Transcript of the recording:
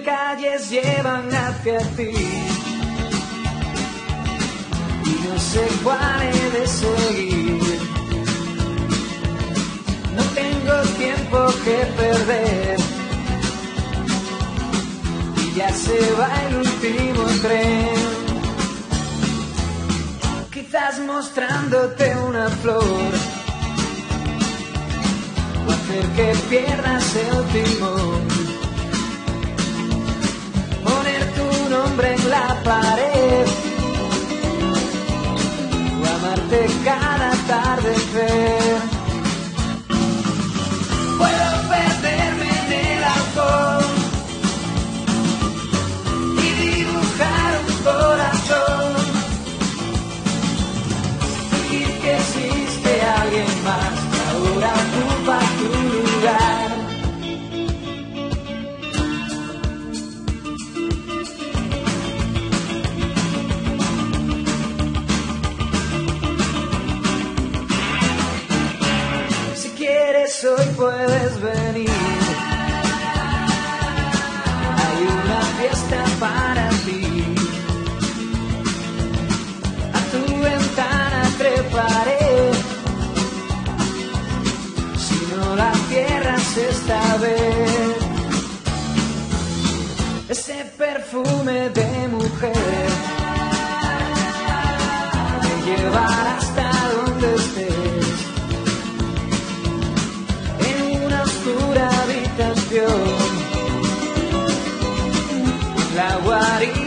calles llevan hacia ti y no sé cuál he de seguir. No tengo tiempo que perder y ya se va el último tren. Quizás mostrándote una flor o hacer que pierdas el timón, poner tu nombre en la pared o amarte cada atardecer. Puedo perderme en el alcohol y dibujar un corazón, fingir que existe alguien más que ahora ocupa tu lugar. Si quieres hoy puedes venir, hay una fiesta para ti. A tu ventana treparé, si no la cierras esta vez. Ese perfume de mujer me llevará hasta donde estés, en una oscura habitación, la guarida